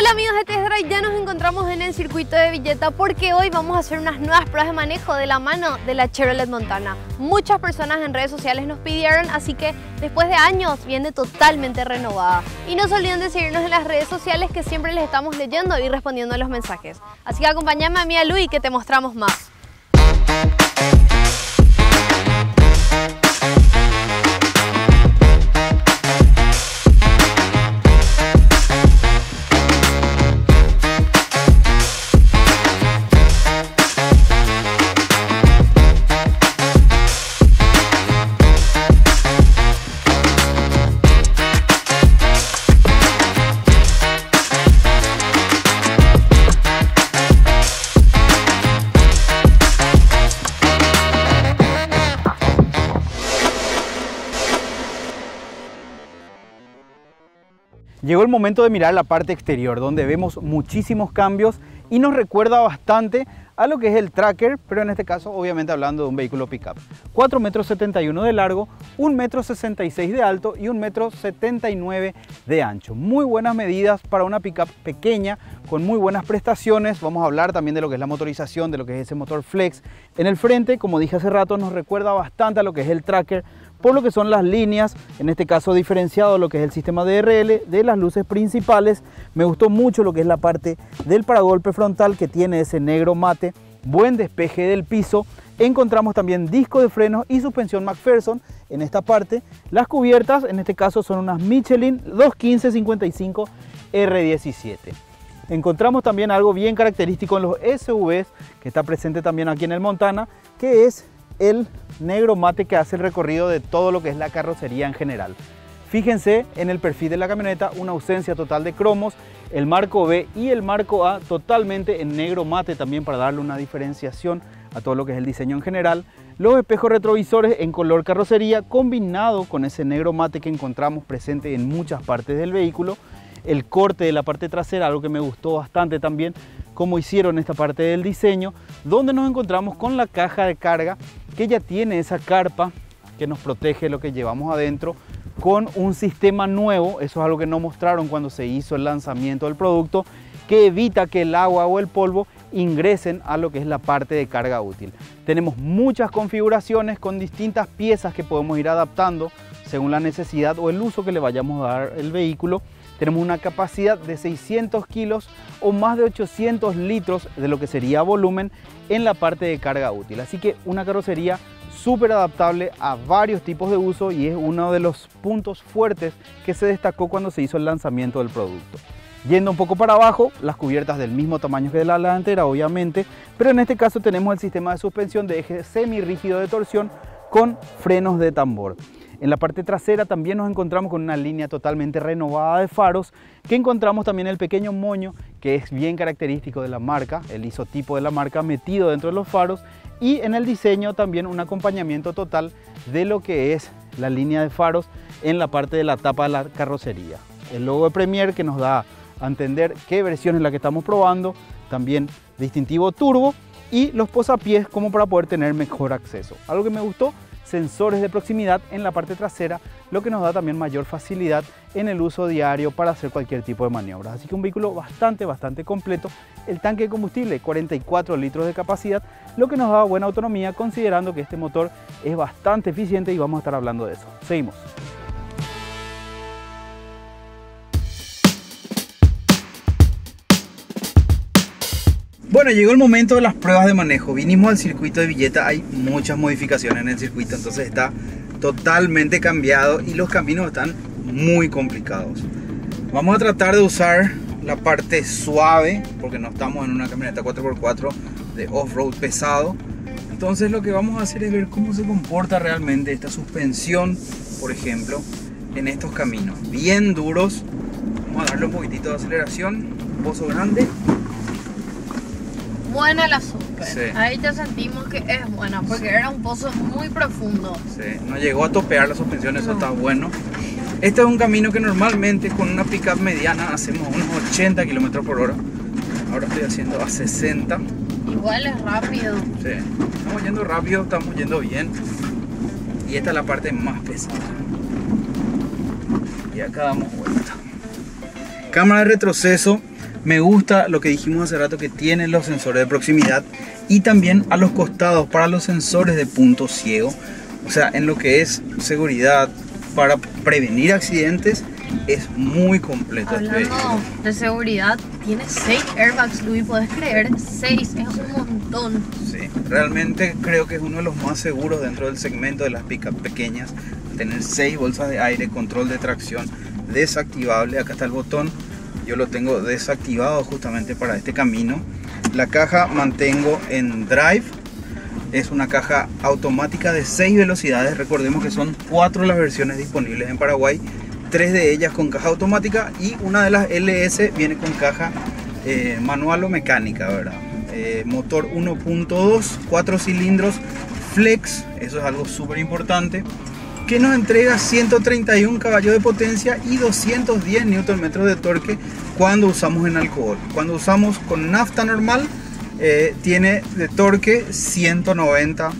Hola amigos de Test Drive, ya nos encontramos en el circuito de Villeta porque hoy vamos a hacer unas nuevas pruebas de manejo de la mano de la Chevrolet Montana. Muchas personas en redes sociales nos pidieron, así que después de años viene totalmente renovada. Y no se olviden de seguirnos en las redes sociales que siempre les estamos leyendo y respondiendo a los mensajes. Así que acompáñame a mí, a Luis, que te mostramos más. Llegó el momento de mirar la parte exterior, donde vemos muchísimos cambios y nos recuerda bastante a lo que es el Tracker, pero en este caso obviamente hablando de un vehículo pickup. 4,71 m de largo, 1,66 m de alto y 1,79 m de ancho. Muy buenas medidas para una pickup pequeña, con muy buenas prestaciones. Vamos a hablar también de lo que es la motorización, de lo que es ese motor flex. En el frente, como dije hace rato, nos recuerda bastante a lo que es el Tracker, por lo que son las líneas, en este caso diferenciado lo que es el sistema DRL de las luces principales. Me gustó mucho lo que es la parte del paragolpe frontal, que tiene ese negro mate, buen despeje del piso. Encontramos también disco de frenos y suspensión McPherson en esta parte. Las cubiertas, en este caso son unas Michelin 215-55 R17. Encontramos también algo bien característico en los SUVs, que está presente también aquí en el Montana, que es el negro mate que hace el recorrido de todo lo que es la carrocería en general. Fíjense en el perfil de la camioneta, una ausencia total de cromos, el marco B y el marco A totalmente en negro mate también para darle una diferenciación a todo lo que es el diseño en general. Los espejos retrovisores en color carrocería combinado con ese negro mate que encontramos presente en muchas partes del vehículo. El corte de la parte trasera, algo que me gustó bastante también, como hicieron esta parte del diseño, donde nos encontramos con la caja de carga que ya tiene esa carpa que nos protege lo que llevamos adentro, con un sistema nuevo. Eso es algo que no mostraron cuando se hizo el lanzamiento del producto, que evita que el agua o el polvo ingresen a lo que es la parte de carga útil. Tenemos muchas configuraciones con distintas piezas que podemos ir adaptando según la necesidad o el uso que le vayamos a dar al vehículo. Tenemos una capacidad de 600 kilos o más de 800 litros de lo que sería volumen en la parte de carga útil. Así que una carrocería súper adaptable a varios tipos de uso, y es uno de los puntos fuertes que se destacó cuando se hizo el lanzamiento del producto. Yendo un poco para abajo, las cubiertas del mismo tamaño que la delantera obviamente, pero en este caso tenemos el sistema de suspensión de eje semirrígido de torsión con frenos de tambor. En la parte trasera también nos encontramos con una línea totalmente renovada de faros, que encontramos también el pequeño moño, que es bien característico de la marca, el isotipo de la marca metido dentro de los faros, y en el diseño también un acompañamiento total de lo que es la línea de faros en la parte de la tapa de la carrocería. El logo de Premier, que nos da a entender qué versión es la que estamos probando, también distintivo turbo, y los posapiés como para poder tener mejor acceso. Algo que me gustó: sensores de proximidad en la parte trasera, lo que nos da también mayor facilidad en el uso diario para hacer cualquier tipo de maniobras. Así que un vehículo bastante completo. El tanque de combustible, 44 litros de capacidad, lo que nos da buena autonomía, considerando que este motor es bastante eficiente, y vamos a estar hablando de eso. Seguimos. Bueno, llegó el momento de las pruebas de manejo. Vinimos al circuito de Villeta, hay muchas modificaciones en el circuito, entonces está totalmente cambiado y los caminos están muy complicados. Vamos a tratar de usar la parte suave, porque no estamos en una camioneta 4x4 de off-road pesado. Entonces lo que vamos a hacer es ver cómo se comporta realmente esta suspensión, por ejemplo, en estos caminos bien duros. Vamos a darle un poquitito de aceleración, un pozo grande. Buena la super. Sí. Ahí ya sentimos que es buena, porque era un pozo muy profundo. Sí, no llegó a topear la suspensión, eso está bueno. Este es un camino que normalmente con una pickup mediana hacemos unos 80 km por hora. Ahora estoy haciendo a 60. Igual es rápido. Sí, estamos yendo rápido, estamos yendo bien. Y esta es la parte más pesada. Y acá damos vuelta. Cámara de retroceso, me gusta lo que dijimos hace rato que tiene los sensores de proximidad y también a los costados para los sensores de punto ciego. O sea, en lo que es seguridad para prevenir accidentes es muy completo. Hablando de seguridad, tiene 6 airbags, Luis, ¿podés creer? 6, es un montón. Sí, realmente creo que es uno de los más seguros dentro del segmento de las pickup pequeñas. Tener 6 bolsas de aire, control de tracción desactivable. Acá está el botón, yo lo tengo desactivado justamente para este camino. La caja mantengo en drive. Es una caja automática de 6 velocidades. Recordemos que son 4 las versiones disponibles en Paraguay. 3 de ellas con caja automática y una de las LS viene con caja manual o mecánica, ¿verdad? Motor 1.2, 4 cilindros, flex, eso es algo súper importante, que nos entrega 131 caballos de potencia y 210 Nm de torque cuando usamos en alcohol. Cuando usamos con nafta normal, tiene de torque 190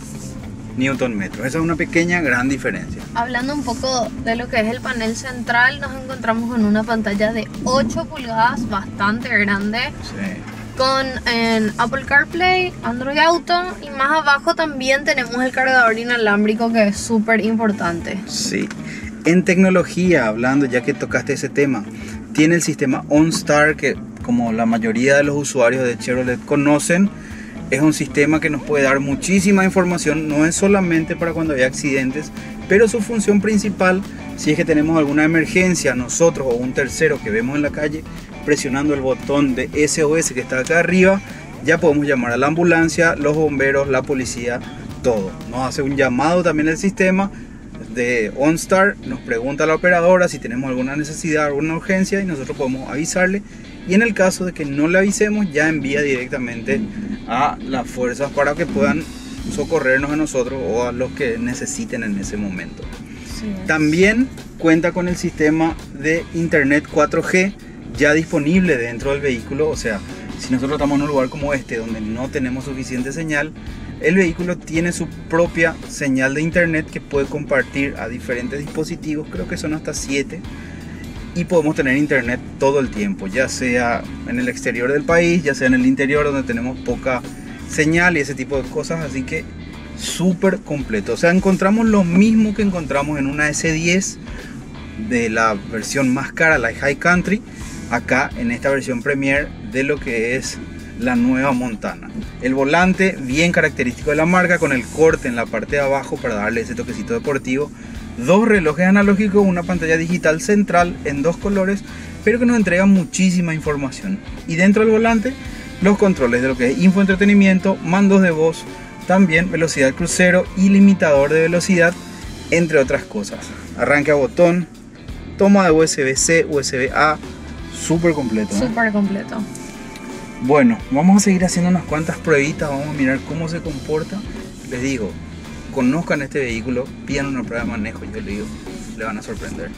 Nm. Esa es una pequeña gran diferencia. Hablando un poco de lo que es el panel central, nos encontramos con una pantalla de 8 pulgadas, bastante grande. Sí. Con Apple CarPlay, Android Auto y más abajo también tenemos el cargador inalámbrico, que es súper importante. Sí. En tecnología, hablando ya que tocaste ese tema, tiene el sistema OnStar que, como la mayoría de los usuarios de Chevrolet conocen, es un sistema que nos puede dar muchísima información. No es solamente para cuando hay accidentes, pero su función principal, si es que tenemos alguna emergencia, nosotros o un tercero que vemos en la calle, presionando el botón de SOS que está acá arriba, ya podemos llamar a la ambulancia, los bomberos, la policía, todo. Nos hace un llamado también el sistema de OnStar, nos pregunta a la operadora si tenemos alguna necesidad, alguna urgencia, y nosotros podemos avisarle. Y en el caso de que no le avisemos, ya envía directamente a las fuerzas para que puedan socorrernos a nosotros o a los que necesiten en ese momento. Sí. También cuenta con el sistema de internet 4G ya disponible dentro del vehículo. O sea, si nosotros estamos en un lugar como este donde no tenemos suficiente señal, el vehículo tiene su propia señal de internet que puede compartir a diferentes dispositivos, creo que son hasta 7, y podemos tener internet todo el tiempo, ya sea en el exterior del país, ya sea en el interior donde tenemos poca señal y ese tipo de cosas. Así que súper completo. O sea, encontramos lo mismo que encontramos en una S10 de la versión más cara, la High Country, acá en esta versión Premier de lo que es la nueva Montana. El volante bien característico de la marca, con el corte en la parte de abajo para darle ese toquecito deportivo. 2 relojes analógicos, una pantalla digital central en 2 colores, pero que nos entrega muchísima información. Y dentro del volante, los controles de lo que es infoentretenimiento, mandos de voz, también velocidad crucero y limitador de velocidad, entre otras cosas. Arranque a botón, toma de USB-C, USB-A, súper completo, ¿eh? Súper completo. Bueno, vamos a seguir haciendo unas cuantas pruebitas, vamos a mirar cómo se comporta. Les digo, conozcan este vehículo, pidan una prueba de manejo, yo les digo, le van a sorprender.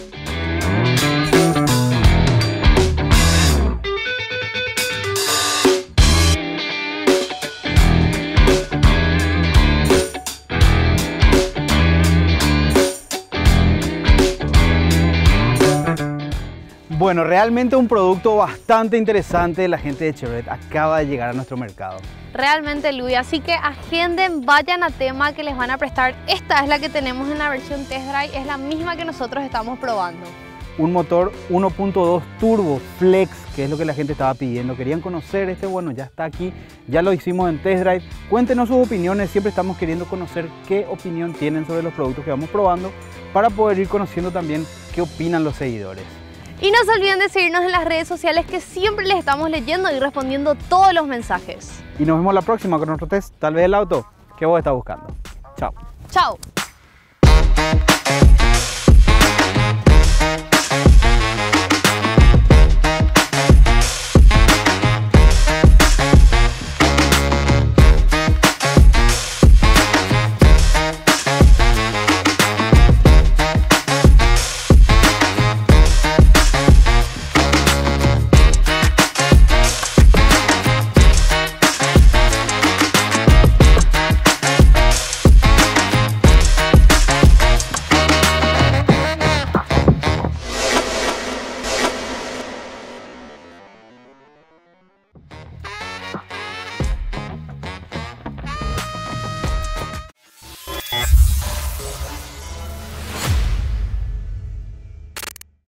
Bueno, realmente un producto bastante interesante. La gente de Chevrolet acaba de llegar a nuestro mercado. Realmente, Luis, así que agenden, vayan a tema que les van a prestar. Esta es la que tenemos en la versión Test Drive, es la misma que nosotros estamos probando. Un motor 1.2 turbo flex, que es lo que la gente estaba pidiendo. Querían conocer este, bueno, ya está aquí, ya lo hicimos en Test Drive. Cuéntenos sus opiniones, siempre estamos queriendo conocer qué opinión tienen sobre los productos que vamos probando para poder ir conociendo también qué opinan los seguidores. Y no se olviden de seguirnos en las redes sociales, que siempre les estamos leyendo y respondiendo todos los mensajes. Y nos vemos la próxima con nuestro test, tal vez el auto que vos estás buscando. Chao. Chao.